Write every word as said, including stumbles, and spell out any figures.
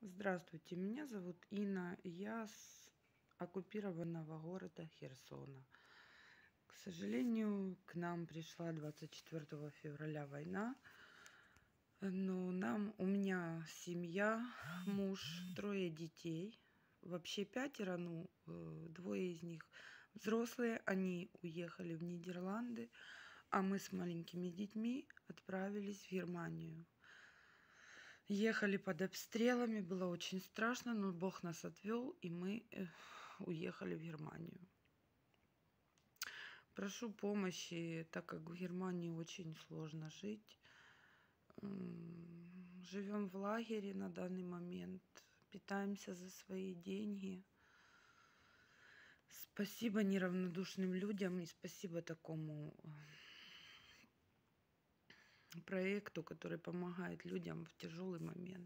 Здравствуйте, меня зовут Инна, я с оккупированного города Херсона. К сожалению, к нам пришла двадцать четвёртого февраля война, но нам, у меня семья, муж, трое детей, вообще пятеро, ну, э, двое из них взрослые, они уехали в Нидерланды, а мы с маленькими детьми отправились в Германию. Ехали под обстрелами, было очень страшно, но Бог нас отвел, и мы э, уехали в Германию. Прошу помощи, так как в Германии очень сложно жить. Живем в лагере на данный момент, питаемся за свои деньги. Спасибо неравнодушным людям и спасибо такому проекту, который помогает людям в тяжелый момент.